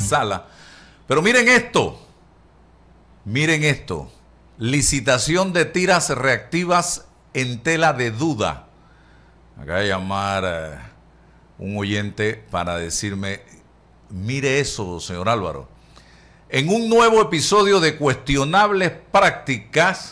sala. Pero miren esto. Miren esto. Licitación de tiras reactivas en tela de duda. Acaba de llamar un oyente para decirme, mire eso, señor Álvaro. En un nuevo episodio de cuestionables prácticas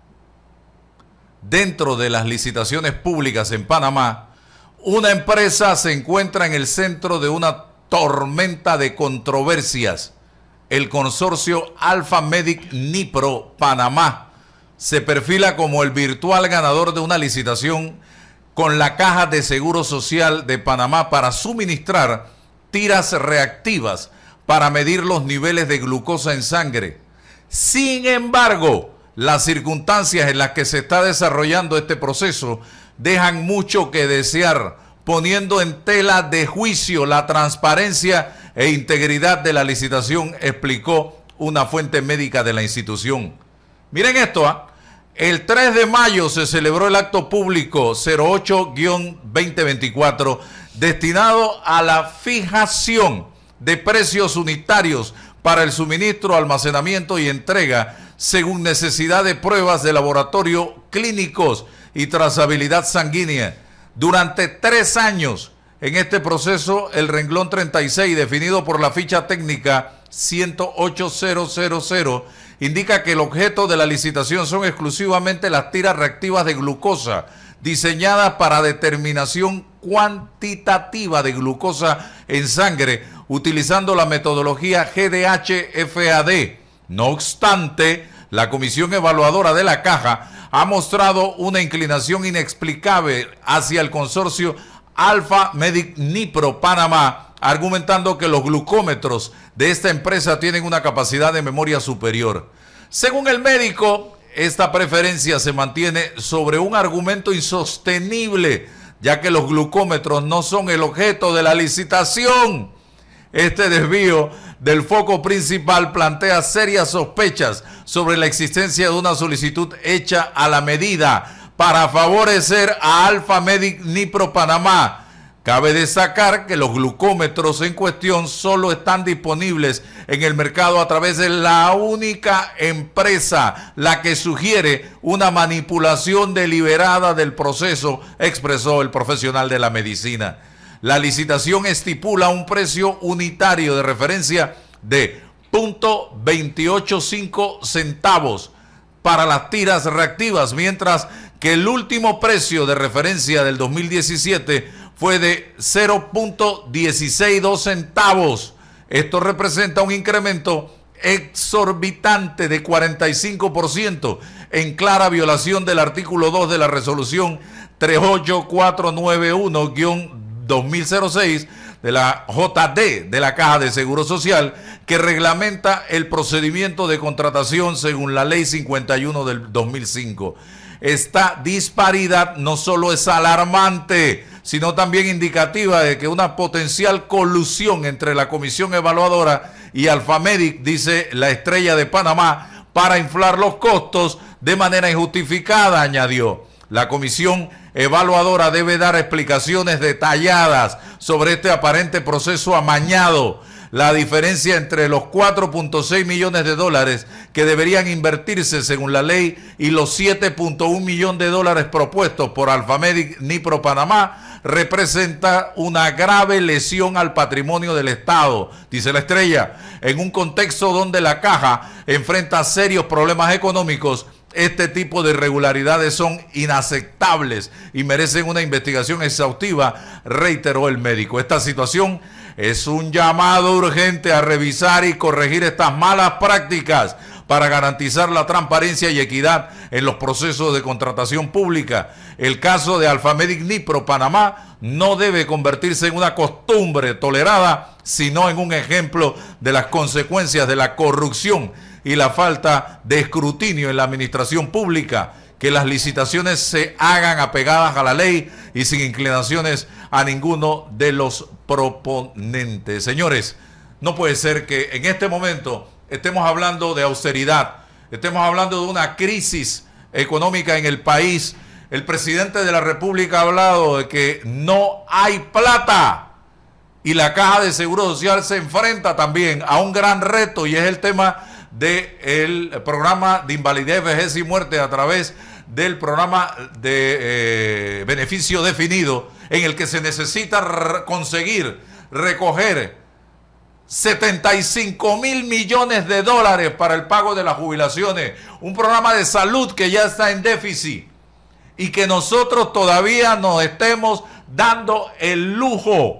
dentro de las licitaciones públicas en Panamá, una empresa se encuentra en el centro de una tormenta de controversias. El consorcio Alfa Medic Nipro Panamá se perfila como el virtual ganador de una licitación con la Caja de Seguro Social de Panamá para suministrar tiras reactivas para medir los niveles de glucosa en sangre. Sin embargo, las circunstancias en las que se está desarrollando este proceso dejan mucho que desear, poniendo en tela de juicio la transparencia e integridad de la licitación, explicó una fuente médica de la institución. Miren esto, el 3 de mayo se celebró el acto público 08-2024 destinado a la fijación de precios unitarios para el suministro, almacenamiento y entrega según necesidad de pruebas de laboratorio clínicos y trazabilidad sanguínea. Durante 3 años, en este proceso, el renglón 36, definido por la ficha técnica 108000, indica que el objeto de la licitación son exclusivamente las tiras reactivas de glucosa, diseñadas para determinación cuantitativa de glucosa en sangre, utilizando la metodología GDH-FAD. No obstante, la comisión evaluadora de la caja ha mostrado una inclinación inexplicable hacia el consorcio Alfa Medic Nipro Panamá, argumentando que los glucómetros de esta empresa tienen una capacidad de memoria superior. Según el médico, esta preferencia se mantiene sobre un argumento insostenible, ya que los glucómetros no son el objeto de la licitación. Este desvío del foco principal plantea serias sospechas sobre la existencia de una solicitud hecha a la medida para favorecer a Alfa Medic Nipro Panamá. Cabe destacar que los glucómetros en cuestión solo están disponibles en el mercado a través de la única empresa, la que sugiere una manipulación deliberada del proceso, expresó el profesional de la medicina. La licitación estipula un precio unitario de referencia de .285 centavos para las tiras reactivas, mientras que el último precio de referencia del 2017 fue de 0.162 centavos. Esto representa un incremento exorbitante de 45% en clara violación del artículo 2 de la resolución 38491-2006 de la JD de la Caja de Seguro Social, que reglamenta el procedimiento de contratación según la Ley 51 del 2005. Esta disparidad no solo es alarmante, sino también indicativa de que una potencial colusión entre la comisión evaluadora y Alfa Medic, dice la Estrella de Panamá, para inflar los costos de manera injustificada, añadió. La comisión evaluadora debe dar explicaciones detalladas sobre este aparente proceso amañado. La diferencia entre los 4.6 millones de dólares que deberían invertirse según la ley y los 7.1 millones de dólares propuestos por Alfa Medic Nipro Panamá representa una grave lesión al patrimonio del Estado, dice la Estrella. En un contexto donde la Caja enfrenta serios problemas económicos, este tipo de irregularidades son inaceptables y merecen una investigación exhaustiva, reiteró el médico. Esta situación es un llamado urgente a revisar y corregir estas malas prácticas para garantizar la transparencia y equidad en los procesos de contratación pública. El caso de Alfa Medic Nipro Panamá no debe convertirse en una costumbre tolerada, sino en un ejemplo de las consecuencias de la corrupción y la falta de escrutinio en la administración pública. Que las licitaciones se hagan apegadas a la ley y sin inclinaciones a ninguno de los proponentes. Señores, no puede ser que en este momento estemos hablando de austeridad, estemos hablando de una crisis económica en el país. El presidente de la República ha hablado de que no hay plata. Y la Caja de Seguro Social se enfrenta también a un gran reto, y es el tema del programa de invalidez, vejez y muerte a través del programa de beneficio definido, en el que se necesita conseguir recoger 75.000 millones de dólares para el pago de las jubilaciones. Un programa de salud que ya está en déficit y que nosotros todavía nos estemos dando el lujo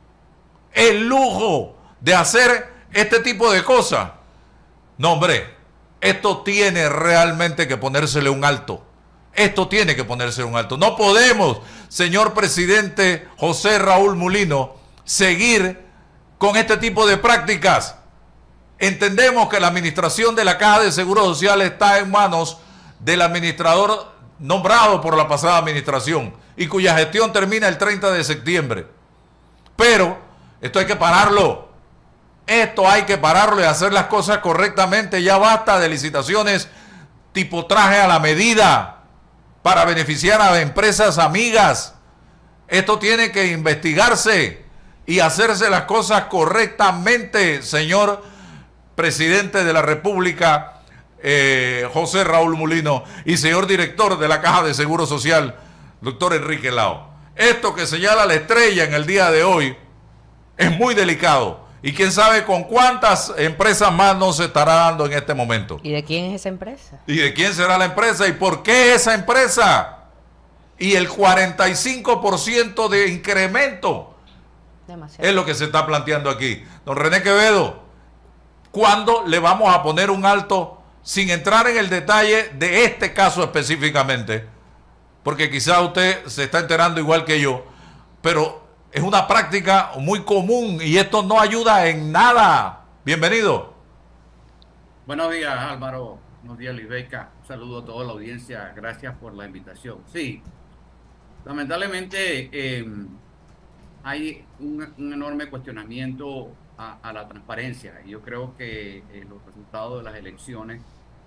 de hacer este tipo de cosas. No, hombre, esto tiene realmente que ponérsele un alto. Esto tiene que ponérsele un alto. No podemos, señor presidente José Raúl Mulino, seguir con este tipo de prácticas. Entendemos que la administración de la Caja de Seguro Social está en manos del administrador nombrado por la pasada administración y cuya gestión termina el 30 de septiembre. Pero esto hay que pararlo. Esto hay que pararlo y hacer las cosas correctamente. Ya basta de licitaciones tipo traje a la medida para beneficiar a empresas amigas. Esto tiene que investigarse y hacerse las cosas correctamente, señor presidente de la República, José Raúl Mulino, y señor director de la Caja de Seguro Social, doctor Enrique Lao. Esto que señala la estrella en el día de hoy es muy delicado, y quién sabe con cuántas empresas más no se estará dando en este momento. ¿Y de quién es esa empresa? ¿Y de quién será la empresa? ¿Y por qué esa empresa? Y el 45% de incremento. Demasiado. Es lo que se está planteando aquí. Don René Quevedo, ¿cuándo le vamos a poner un alto, sin entrar en el detalle de este caso específicamente? Porque quizá usted se está enterando igual que yo, pero es una práctica muy común y esto no ayuda en nada. Bienvenido. Buenos días, Álvaro. Buenos días, Libeca. Un saludo a toda la audiencia. Gracias por la invitación. Sí, lamentablemente hay un enorme cuestionamiento a la transparencia. Yo creo que los resultados de las elecciones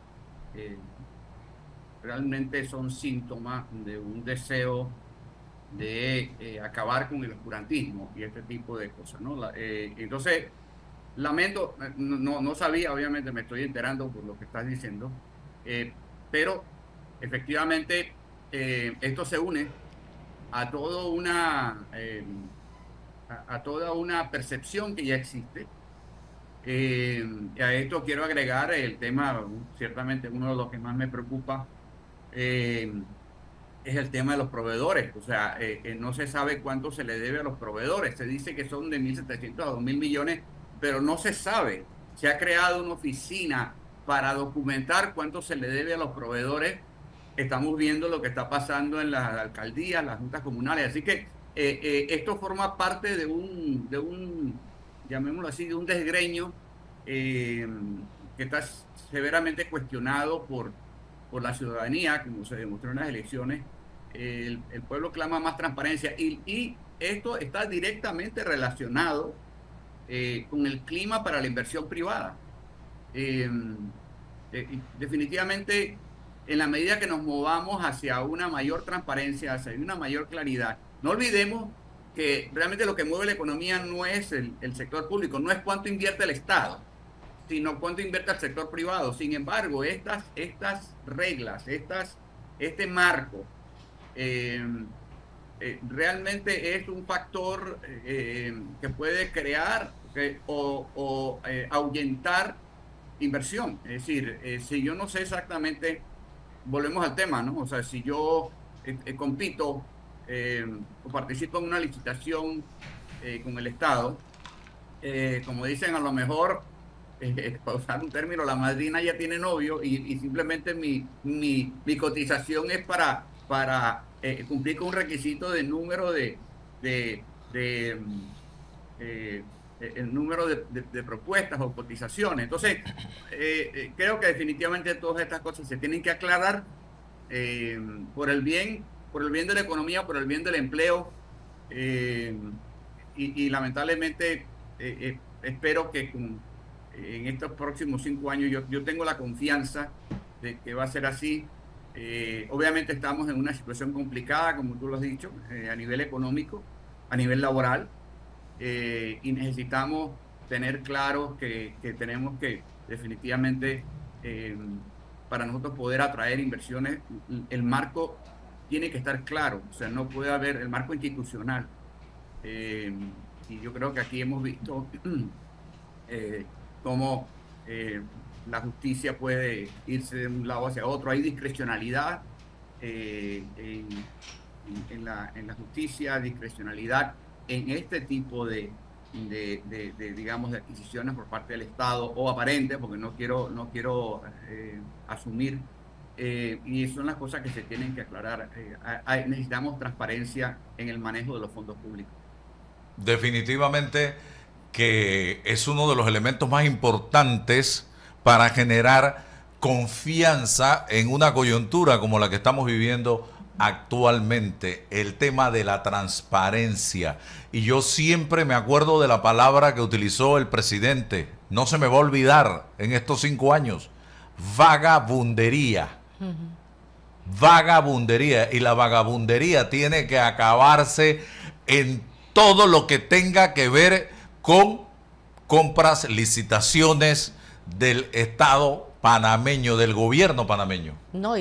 realmente son síntomas de un deseo de acabar con el oscurantismo y este tipo de cosas, ¿no? Entonces, lamento, no sabía, obviamente me estoy enterando por lo que estás diciendo, pero efectivamente esto se une a toda una percepción que ya existe. A esto quiero agregar el tema, ciertamente uno de los que más me preocupa, es el tema de los proveedores. O sea, no se sabe cuánto se le debe a los proveedores. Se dice que son de 1.700 a 2.000 millones, pero no se sabe. Se ha creado una oficina para documentar cuánto se le debe a los proveedores. Estamos viendo lo que está pasando en las alcaldías, las juntas comunales. Así que esto forma parte de un, llamémoslo así, de un desgreño que está severamente cuestionado por la ciudadanía, como se demostró en las elecciones. El pueblo clama más transparencia y esto está directamente relacionado con el clima para la inversión privada. Definitivamente, en la medida que nos movamos hacia una mayor transparencia, hacia una mayor claridad, no olvidemos que realmente lo que mueve la economía no es el sector público, no es cuánto invierte el Estado, sino cuánto invierte el sector privado. Sin embargo, estas reglas, este marco, realmente es un factor que puede crear o ahuyentar inversión. Es decir, si yo no sé exactamente, volvemos al tema, ¿no? O sea, si yo compito o participo en una licitación con el Estado, como dicen, a lo mejor, para usar un término, la madrina ya tiene novio y simplemente mi cotización es para cumplir con un requisito de número el número de propuestas o cotizaciones. Entonces, creo que definitivamente todas estas cosas se tienen que aclarar por el bien de la economía, por el bien del empleo, y lamentablemente espero que en estos próximos 5 años yo tengo la confianza de que va a ser así. Obviamente estamos en una situación complicada, como tú lo has dicho, a nivel económico, a nivel laboral, y necesitamos tener claro que tenemos que definitivamente, para nosotros poder atraer inversiones, el marco tiene que estar claro, o sea, no puede haber el marco institucional. Eh, y yo creo que aquí hemos visto cómo la justicia puede irse de un lado hacia otro. Hay discrecionalidad en la justicia, discrecionalidad en este tipo digamos, de adquisiciones por parte del Estado, o aparente, porque no quiero asumir, y son las cosas que se tienen que aclarar. Necesitamos transparencia en el manejo de los fondos públicos. Definitivamente que es uno de los elementos más importantes para generar confianza en una coyuntura como la que estamos viviendo actualmente, el tema de la transparencia. Y yo siempre me acuerdo de la palabra que utilizó el presidente, no se me va a olvidar en estos 5 años: vagabundería. Vagabundería. Y la vagabundería tiene que acabarse en todo lo que tenga que ver con compras, licitaciones del Estado panameño, del gobierno panameño. No,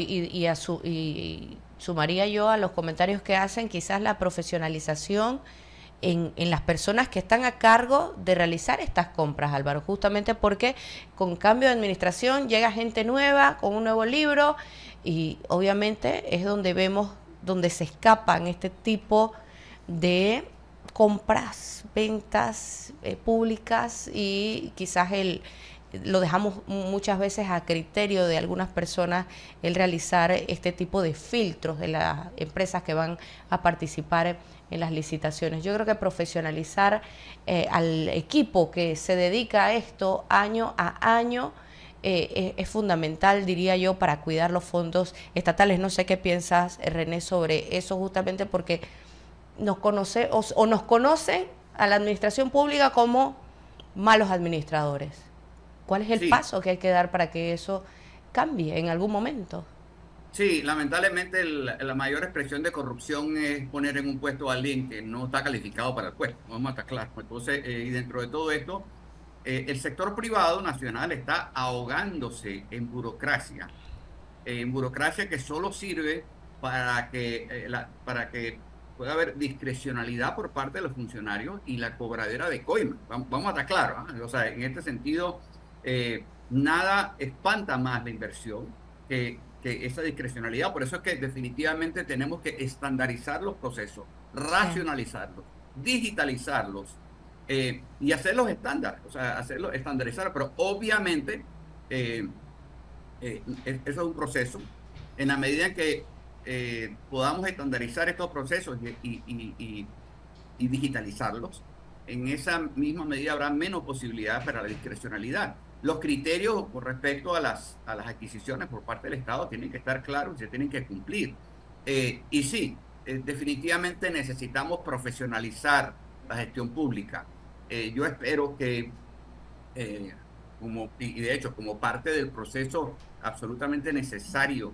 y sumaría yo a los comentarios que hacen quizás la profesionalización en las personas que están a cargo de realizar estas compras, Álvaro, justamente porque con cambio de administración llega gente nueva, con un nuevo libro, y obviamente es donde vemos, donde se escapan este tipo de compras, ventas públicas, y quizás lo dejamos muchas veces a criterio de algunas personas el realizar este tipo de filtros de las empresas que van a participar en las licitaciones. Yo creo que profesionalizar al equipo que se dedica a esto año a año es fundamental, diría yo, para cuidar los fondos estatales. No sé qué piensas, René, sobre eso, justamente porque nos conocen a la administración pública como malos administradores. ¿Cuál es el Sí, paso que hay que dar para que eso cambie en algún momento? sí, lamentablemente la mayor expresión de corrupción es poner en un puesto a alguien que no está calificado para el puesto, vamos a estar claros. Entonces, y dentro de todo esto, el sector privado nacional está ahogándose en burocracia que solo sirve para que pueda haber discrecionalidad por parte de los funcionarios y la cobradera de coimas. Vamos a estar claros, ¿ah? O sea, en este sentido, nada espanta más la inversión que esa discrecionalidad. Por eso es que definitivamente tenemos que estandarizar los procesos, Sí. racionalizarlos, digitalizarlos, y hacerlos estándar, o sea, hacerlos estandarizar. Pero obviamente, eh, eso es un proceso. En la medida en que podamos estandarizar estos procesos y digitalizarlos, en esa misma medida habrá menos posibilidades para la discrecionalidad. Los criterios con respecto a las adquisiciones por parte del Estado tienen que estar claros y se tienen que cumplir. Y sí, definitivamente necesitamos profesionalizar la gestión pública. Yo espero que, eh, y de hecho, como parte del proceso absolutamente necesario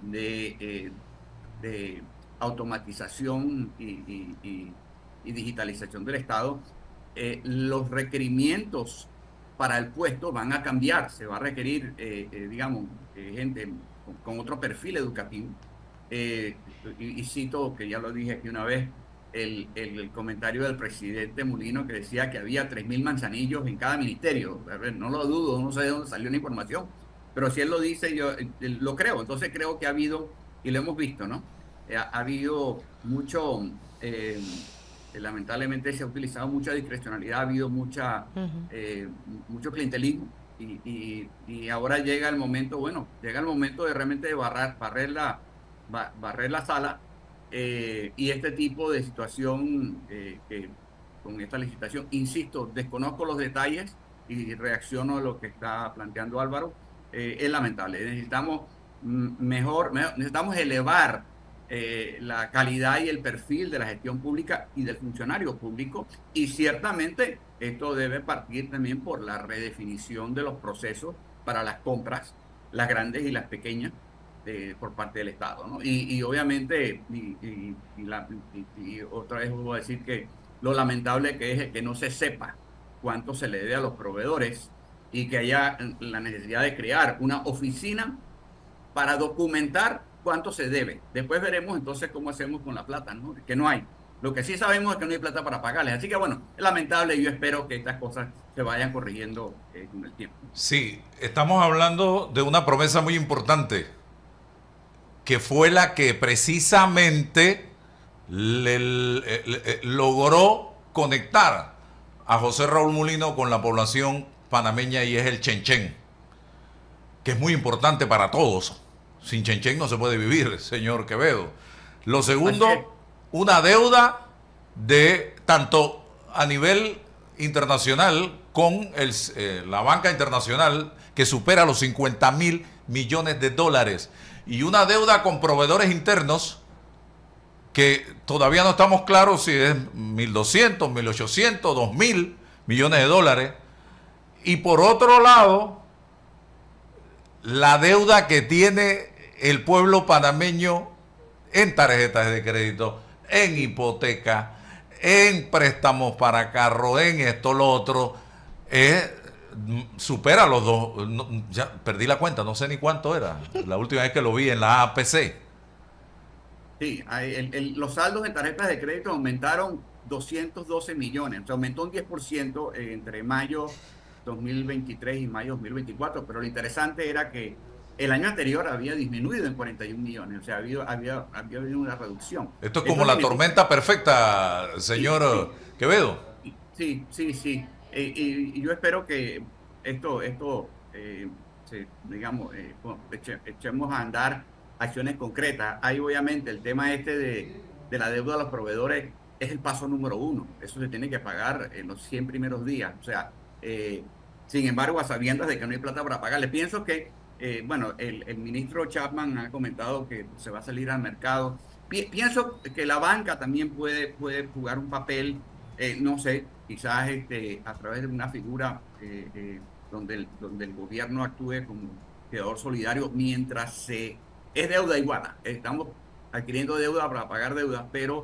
de automatización y digitalización del Estado, los requerimientos para el puesto van a cambiar. Se va a requerir, digamos, gente con otro perfil educativo. Eh, y cito, que ya lo dije aquí una vez, el comentario del presidente Mulino, que decía que había 3.000 manzanillos en cada ministerio. A ver, no lo dudo, no sé de dónde salió la información, pero si él lo dice, yo lo creo. Entonces creo que ha habido, y lo hemos visto, ¿no? Ha habido mucho, lamentablemente se ha utilizado mucha discrecionalidad, ha habido Ujú. mucho clientelismo, y ahora llega el momento, bueno, llega el momento de realmente barrer la sala, y este tipo de situación, con esta licitación, insisto, desconozco los detalles y reacciono a lo que está planteando Álvaro. Es lamentable. Necesitamos necesitamos elevar la calidad y el perfil de la gestión pública y del funcionario público, y ciertamente esto debe partir también por la redefinición de los procesos para las compras, las grandes y las pequeñas, por parte del Estado, ¿no? Y obviamente, y otra vez voy a decir que lo lamentable que es que no se sepa cuánto se le debe a los proveedores y que haya la necesidad de crear una oficina para documentar cuánto se debe. Después veremos entonces cómo hacemos con la plata, ¿no? Que no hay. Lo que sí sabemos es que no hay plata para pagarles. Así que bueno, es lamentable y yo espero que estas cosas se vayan corrigiendo con el tiempo. Sí, estamos hablando de una promesa muy importante, que fue la que precisamente logró conectar a José Raúl Mulino con la población panameña, y es el Chenchen, que es muy importante para todos. Sin Chenchen no se puede vivir, señor Quevedo. Lo segundo, una deuda de tanto a nivel internacional con la banca internacional que supera los 50.000 millones de dólares, y una deuda con proveedores internos que todavía no estamos claros si es 1.200, 1.800, 2.000 millones de dólares. Y por otro lado, la deuda que tiene el pueblo panameño en tarjetas de crédito, en hipoteca, en préstamos para carro, en esto, lo otro, supera los dos. Ya perdí la cuenta, no sé ni cuánto era la última vez que lo vi en la APC. Sí, los saldos en tarjetas de crédito aumentaron 212 millones, o sea, aumentó un 10% entre mayo 2023 y mayo 2024, pero lo interesante era que el año anterior había disminuido en 41 millones, o sea, había habido una reducción. Esto es como la tormenta perfecta, señor Quevedo. Sí, sí, sí. Y yo espero que esto digamos, echemos a andar acciones concretas. Ahí obviamente el tema de la deuda a los proveedores es el paso número 1. Eso se tiene que pagar en los 100 primeros días. O sea, sin embargo, a sabiendas de que no hay plata para pagarle. Pienso que, bueno, el ministro Chapman ha comentado que se va a salir al mercado. Pienso que la banca también puede jugar un papel, no sé, quizás a través de una figura donde el gobierno actúe como creador solidario mientras es deuda igual. Estamos adquiriendo deuda para pagar deuda, pero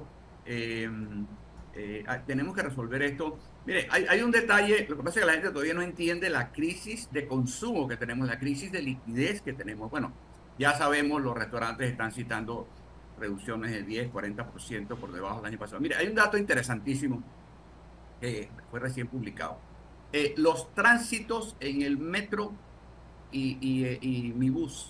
tenemos que resolver esto. Mire, hay un detalle, lo que pasa es que la gente todavía no entiende la crisis de consumo que tenemos, la crisis de liquidez que tenemos. Bueno, ya sabemos, los restaurantes están citando reducciones del 10, 40% por debajo del año pasado. Mire, hay un dato interesantísimo que fue recién publicado. Los tránsitos en el metro y mi bus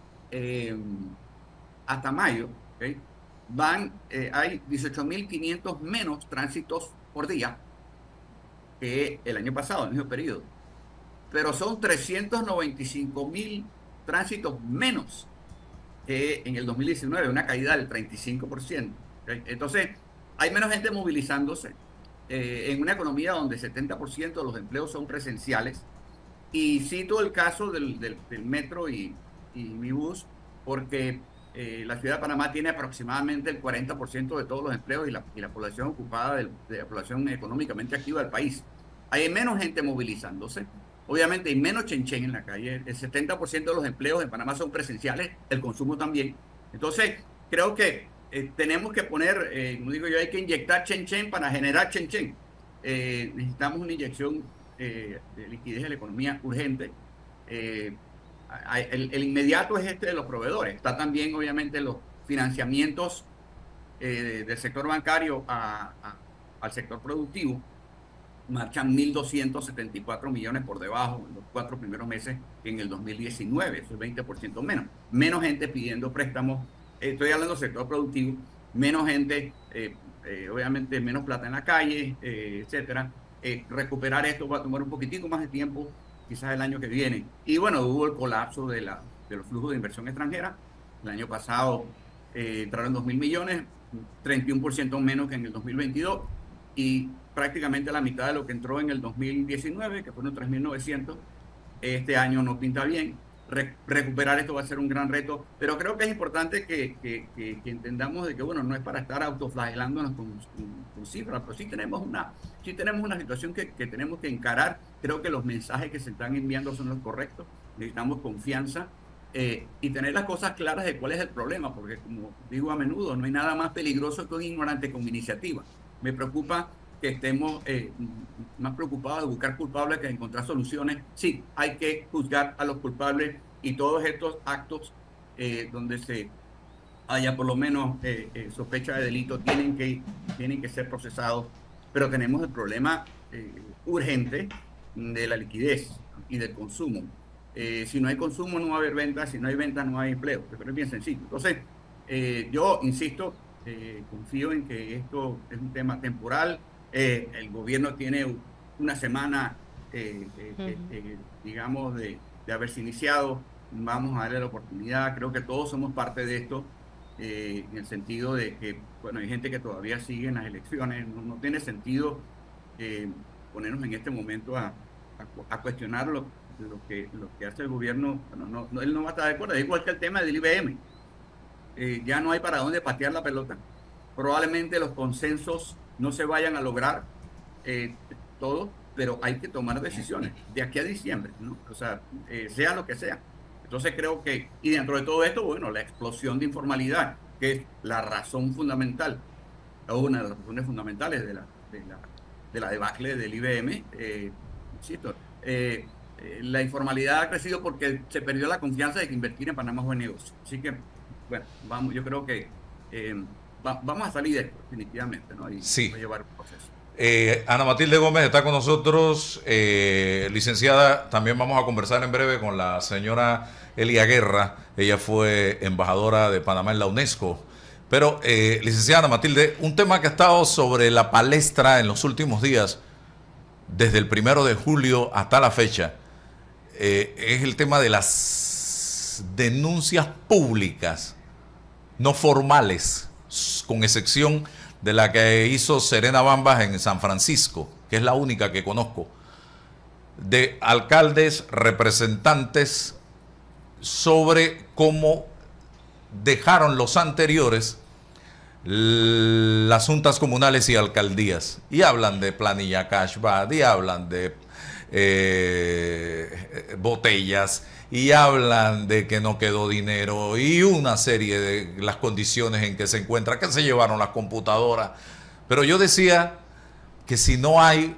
hasta mayo, ¿okay? Hay 18.500 menos tránsitos por día que el año pasado, en el mismo periodo, pero son 395.000 tránsitos menos que en el 2019, una caída del 35%. ¿Okay? Entonces, hay menos gente movilizándose en una economía donde 70% de los empleos son presenciales. Y cito el caso del metro y mi bus, porque la ciudad de Panamá tiene aproximadamente el 40% de todos los empleos y la población ocupada de la población económicamente activa del país. Hay menos gente movilizándose, obviamente hay menos chenchen en la calle, el 70% de los empleos en Panamá son presenciales, el consumo también. Entonces, creo que tenemos que poner, como digo yo, hay que inyectar chenchen para generar chenchen. Necesitamos una inyección de liquidez de la economía urgente. El inmediato es de los proveedores. Está también, obviamente, los financiamientos del sector bancario al sector productivo. Marchan 1.274 millones por debajo en los 4 primeros meses que en el 2019. Eso es 20% menos. Menos gente pidiendo préstamos. Estoy hablando del sector productivo. Menos gente, obviamente, menos plata en la calle, etcétera. Recuperar esto va a tomar un poquitico más de tiempo, quizás el año que viene. Y bueno, hubo el colapso de los flujos de inversión extranjera. El año pasado entraron 2.000 millones, 31% menos que en el 2022, y prácticamente la mitad de lo que entró en el 2019, que fueron 3.900. Este año no pinta bien. Recuperar esto va a ser un gran reto, pero creo que es importante que entendamos de que, bueno, no es para estar autoflagelándonos con cifras, pero sí tenemos una situación que tenemos que encarar. Creo que los mensajes que se están enviando son los correctos. Necesitamos confianza y tener las cosas claras de cuál es el problema, porque como digo a menudo, no hay nada más peligroso que un ignorante con iniciativa. Me preocupa que estemos más preocupados de buscar culpables que de encontrar soluciones. Sí, hay que juzgar a los culpables y todos estos actos donde se haya por lo menos sospecha de delito tienen que ser procesados, pero tenemos el problema urgente de la liquidez y del consumo. Si no hay consumo no va a haber ventas, si no hay ventas no hay empleo, pero es bien sencillo. Entonces, yo insisto, confío en que esto es un tema temporal. El gobierno tiene una semana, digamos, de haberse iniciado. Vamos a darle la oportunidad. Creo que todos somos parte de esto, en el sentido de que, bueno, hay gente que todavía sigue en las elecciones. No tiene sentido ponernos en este momento a cuestionar lo que hace el gobierno. Bueno, él no va a estar de acuerdo. Es igual que el tema del IBM. Ya no hay para dónde patear la pelota. Probablemente los consensos no se vayan a lograr todos, pero hay que tomar decisiones de aquí a diciembre, ¿no? O sea, sea lo que sea. Entonces creo que, y dentro de todo esto, bueno, la explosión de informalidad, que es la razón fundamental, o una de las razones fundamentales de la debacle del IBM, insisto, la informalidad ha crecido porque se perdió la confianza de que invertir en Panamá es buen negocio. Así que, bueno, vamos, yo creo que vamos a salir de esto, definitivamente, ¿no? Y sí. va a llevar un proceso. Ana Matilde Gómez está con nosotros, licenciada. También vamos a conversar en breve con la señora Elia Guerra. Ella fue embajadora de Panamá en la UNESCO. Pero, licenciada Ana Matilde, un tema que ha estado sobre la palestra en los últimos días, desde el 1 de julio hasta la fecha, es el tema de las denuncias públicas, no formales, con excepción de la que hizo Serena Bambas en San Francisco, que es la única que conozco, de alcaldes, representantes, sobre cómo dejaron los anteriores las juntas comunales y alcaldías, y hablan de planilla cashback, y hablan de botellas, y hablan de que no quedó dinero y una serie de las condiciones en que se encuentra, que se llevaron las computadoras. Pero yo decía que si no hay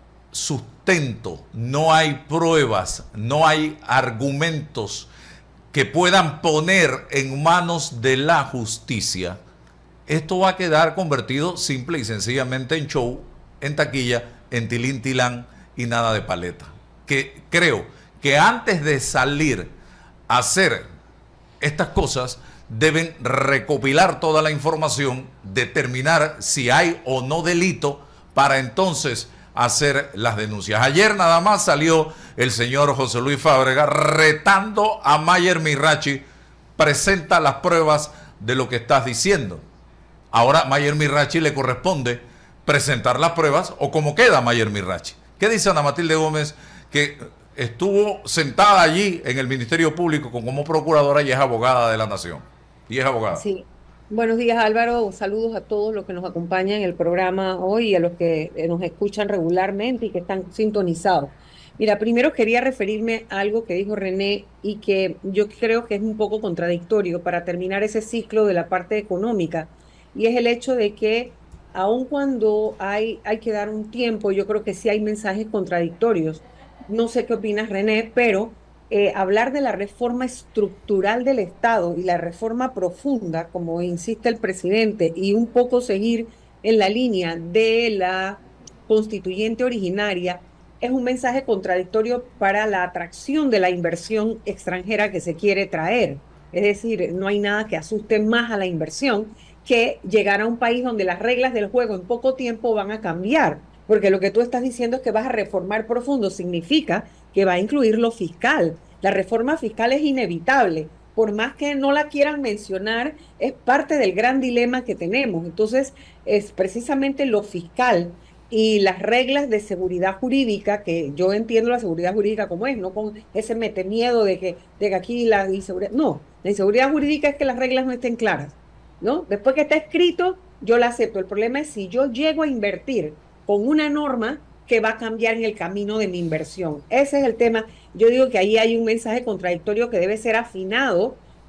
sustento, no hay pruebas, no hay argumentos que puedan poner en manos de la justicia, esto va a quedar convertido simple y sencillamente en show, en taquilla, en tilín tilán y nada de paleta. Que creo que antes de salir a hacer estas cosas, deben recopilar toda la información, determinar si hay o no delito, para entonces hacer las denuncias. Ayer nada más salió el señor José Luis Fábrega retando a Mayer Mirachi: presenta las pruebas de lo que estás diciendo. Ahora Mayer Mirachi le corresponde presentar las pruebas, o cómo queda Mayer Mirachi. ¿Qué dice Ana Matilde Gómez, que estuvo sentada allí en el Ministerio Público como procuradora y es abogada de la Nación? Y es abogada. Sí. Buenos días, Álvaro. Saludos a todos los que nos acompañan en el programa hoy y a los que nos escuchan regularmente y que están sintonizados. Mira, primero quería referirme a algo que dijo René y que yo creo que es un poco contradictorio para terminar ese ciclo de la parte económica, y es el hecho de que aun cuando hay que dar un tiempo, yo creo que sí hay mensajes contradictorios. No sé qué opinas, René, pero hablar de la reforma estructural del Estado y la reforma profunda, como insiste el presidente, y un poco seguir en la línea de la constituyente originaria, es un mensaje contradictorio para la atracción de la inversión extranjera que se quiere traer. Es decir, no hay nada que asuste más a la inversión que llegar a un país donde las reglas del juego en poco tiempo van a cambiar. Porque lo que tú estás diciendo es que vas a reformar profundo, significa que va a incluir lo fiscal. La reforma fiscal es inevitable, por más que no la quieran mencionar, es parte del gran dilema que tenemos. Entonces, es precisamente lo fiscal y las reglas de seguridad jurídica, que yo entiendo la seguridad jurídica como es, no con ese metemiedo de que aquí la inseguridad. No, la inseguridad jurídica es que las reglas no estén claras, ¿no? Después que está escrito, yo la acepto. El problema es si yo llego a invertir con una norma que va a cambiar en el camino de mi inversión. Ese es el tema. Yo digo que ahí hay un mensaje contradictorio que debe ser afinado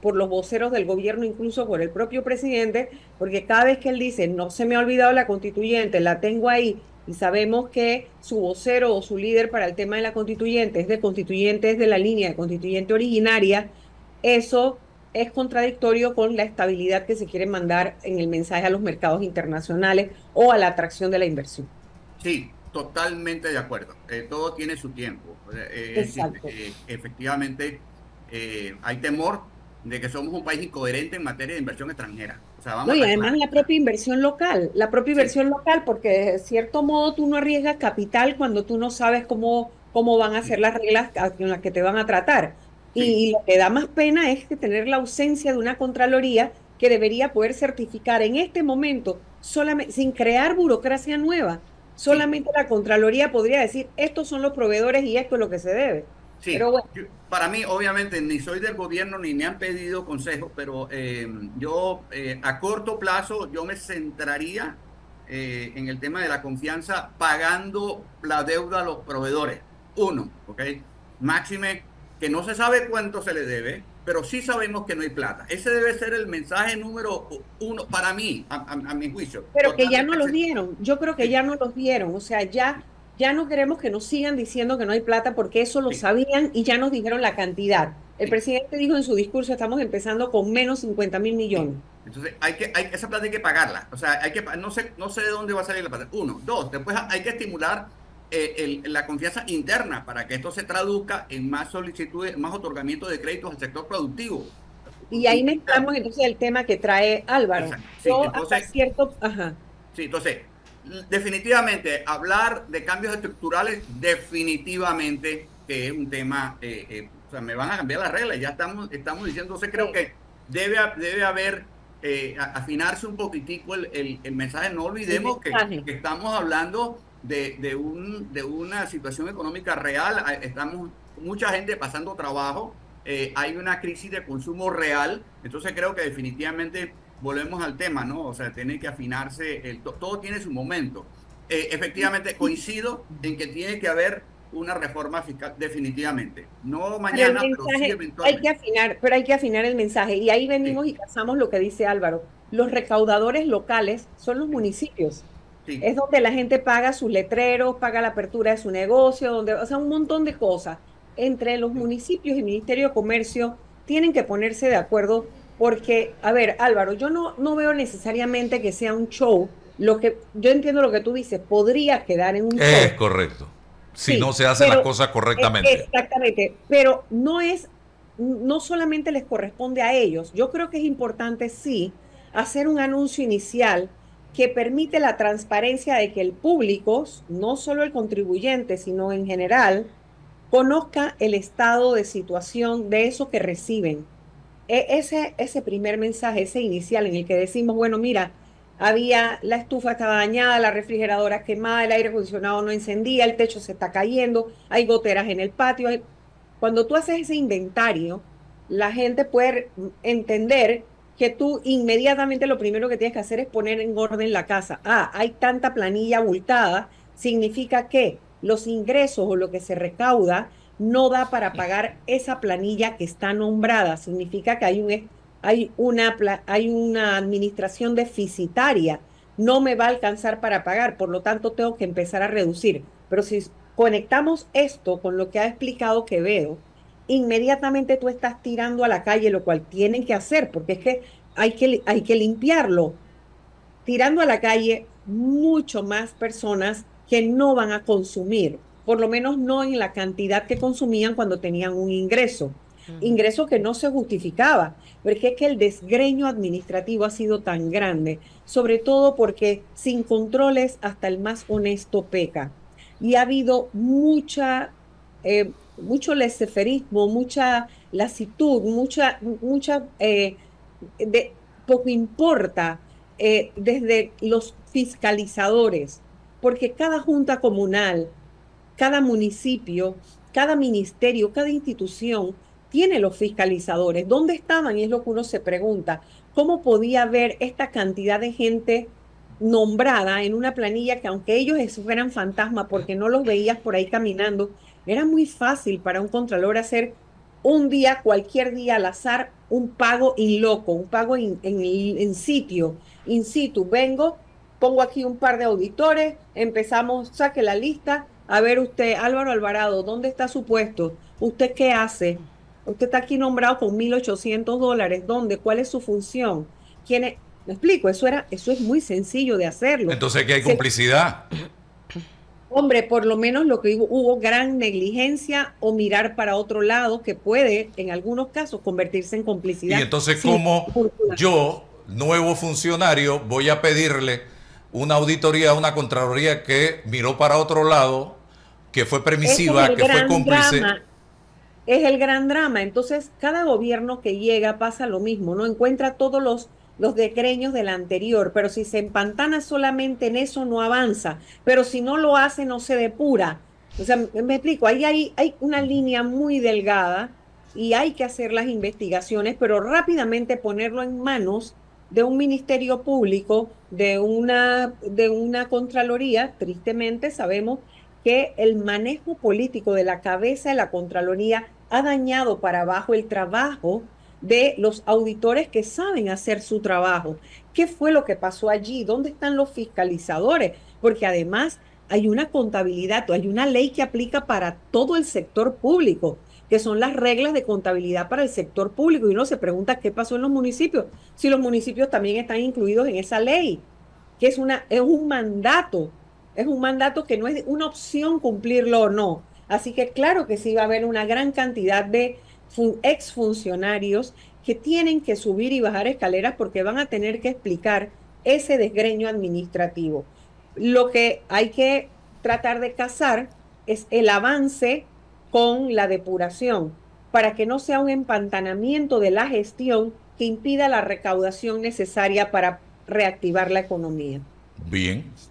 por los voceros del gobierno, incluso por el propio presidente, porque cada vez que él dice, no se me ha olvidado la constituyente, la tengo ahí, y sabemos que su vocero o su líder para el tema de la constituyente es de la línea de constituyente originaria, eso es contradictorio con la estabilidad que se quiere mandar en el mensaje a los mercados internacionales o a la atracción de la inversión. Sí, totalmente de acuerdo. Todo tiene su tiempo. Exacto. Efectivamente, hay temor de que somos un país incoherente en materia de inversión extranjera. O sea, No, vamos a y además reaccionar. la propia Sí, inversión local, porque de cierto modo tú no arriesgas capital cuando tú no sabes cómo van a ser sí, las reglas con las que te van a tratar. sí, Y lo que da más pena es que tener la ausencia de una Contraloría que debería poder certificar en este momento, solamente, sin crear burocracia nueva, sí. solamente la Contraloría podría decir, estos son los proveedores y esto es lo que se debe. Pero Sí, bueno, para mí, obviamente, ni soy del gobierno ni me han pedido consejos, pero yo a corto plazo yo me centraría en el tema de la confianza pagando la deuda a los proveedores. Uno, ¿ok? Máxime, que no se sabe cuánto se le debe, pero sí sabemos que no hay plata. Ese debe ser el mensaje número uno para mí, a mi juicio. pero que ya no Totalmente. los dieron. Yo creo que Sí, ya no los dieron. O sea, ya no queremos que nos sigan diciendo que no hay plata porque eso lo sí, sabían y ya nos dijeron la cantidad. El sí. presidente dijo en su discurso, estamos empezando con menos 50.000 Sí. millones. Entonces, esa plata hay que pagarla. O sea, no sé de dónde va a salir la plata. Uno, dos, después hay que estimular la confianza interna para que esto se traduzca en más solicitudes, más otorgamiento de créditos al sector productivo. Y ahí Y, claro, mezclamos entonces el tema que trae Álvaro. exacto. Sí, Yo hasta entonces, cierto, ajá. sí, entonces, definitivamente, hablar de cambios estructurales, definitivamente que es un tema, o sea, me van a cambiar las reglas, ya estamos diciendo, entonces creo que debe haber, afinarse un poquitico el mensaje, no El olvidemos mensaje. que estamos hablando de una situación económica real, estamos mucha gente pasando trabajo, hay una crisis de consumo real, entonces creo que definitivamente volvemos al tema, ¿no? O sea, tiene que afinarse, todo tiene su momento. Efectivamente, coincido en que tiene que haber una reforma fiscal, definitivamente. No Pero el mañana, pero sí mensaje, hay que eventualmente. afinar, pero hay que afinar el mensaje. Y ahí Sí, venimos y casamos lo que dice Álvaro. Los recaudadores locales son los sí, municipios. sí, Es donde la gente paga sus letreros, paga la apertura de su negocio, donde, o sea, un montón de cosas. Entre los sí, municipios y Ministerio de Comercio tienen que ponerse de acuerdo porque, a ver, Álvaro, yo no veo necesariamente que sea un show. Lo que yo entiendo lo que tú dices, podría quedar en un Es show. correcto. Si no Sí, se hacen las pero cosas correctamente. exactamente, pero no solamente les corresponde a ellos. Yo creo que es importante, sí, hacer un anuncio inicial que permite la transparencia de que el público, no solo el contribuyente, sino en general, conozca el estado de situación de eso que reciben. Ese primer mensaje, ese inicial en el que decimos, bueno, mira, la estufa estaba dañada, la refrigeradora quemada, el aire acondicionado no encendía, el techo se está cayendo, hay goteras en el patio. Cuando tú haces ese inventario, la gente puede entender que tú inmediatamente lo primero que tienes que hacer es poner en orden la casa. Ah, hay tanta planilla abultada, significa que los ingresos o lo que se recauda no da para pagar esa planilla que está nombrada. Significa que hay una administración deficitaria. No me va a alcanzar para pagar, por lo tanto tengo que empezar a reducir. Pero si conectamos esto con lo que ha explicado Quevedo, inmediatamente tú estás tirando a la calle, lo cual tienen que hacer, porque es que hay que limpiarlo, tirando a la calle mucho más personas que no van a consumir, por lo menos no en la cantidad que consumían cuando tenían un ingreso, Ujú. ingreso que no se justificaba, porque es que el desgreño administrativo ha sido tan grande, sobre todo porque sin controles hasta el más honesto peca. Y ha habido mucho laissez-fairismo, mucha lasitud, poco importa desde los fiscalizadores, porque cada junta comunal, cada municipio, cada ministerio, cada institución tiene los fiscalizadores. ¿Dónde estaban? Y es lo que uno se pregunta. ¿Cómo podía haber esta cantidad de gente nombrada en una planilla que aunque ellos fueran fantasma porque no los veías por ahí caminando, era muy fácil para un contralor hacer un día, cualquier día al azar, un pago in loco, un pago in sitio, in situ. Vengo, pongo aquí un par de auditores, empezamos, saque la lista. A ver usted, Álvaro Alvarado, ¿dónde está su puesto? ¿Usted qué hace? Usted está aquí nombrado con $1.800. ¿Dónde? ¿Cuál es su función? ¿Quién es? Me explico, eso es muy sencillo de hacerlo. Entonces, ¿qué hay complicidad? Hombre, por lo menos lo que hubo gran negligencia o mirar para otro lado que puede, en algunos casos, convertirse en complicidad. Y entonces, Sí, ¿cómo yo, nuevo funcionario, voy a pedirle una auditoría a una Contraloría que miró para otro lado, que fue permisiva, que fue cómplice? Es el gran drama. Entonces, cada gobierno que llega pasa lo mismo, ¿no? Encuentra todos los decreños del anterior, pero si se empantana solamente en eso, no avanza. Pero si no lo hace, no se depura. O sea, me explico, ahí hay una línea muy delgada y hay que hacer las investigaciones, pero rápidamente ponerlo en manos de un ministerio público, de una Contraloría. Tristemente sabemos que el manejo político de la cabeza de la Contraloría ha dañado para abajo el trabajo de los auditores que saben hacer su trabajo. ¿Qué fue lo que pasó allí? ¿Dónde están los fiscalizadores? Porque además hay una contabilidad, hay una ley que aplica para todo el sector público, que son las reglas de contabilidad para el sector público. Y uno se pregunta qué pasó en los municipios, si los municipios también están incluidos en esa ley, que es un mandato. Es un mandato que no es una opción cumplirlo o no. Así que claro que sí va a haber una gran cantidad de exfuncionarios que tienen que subir y bajar escaleras porque van a tener que explicar ese desgreño administrativo. Lo que hay que tratar de cazar es el avance con la depuración para que no sea un empantanamiento de la gestión que impida la recaudación necesaria para reactivar la economía. Bien.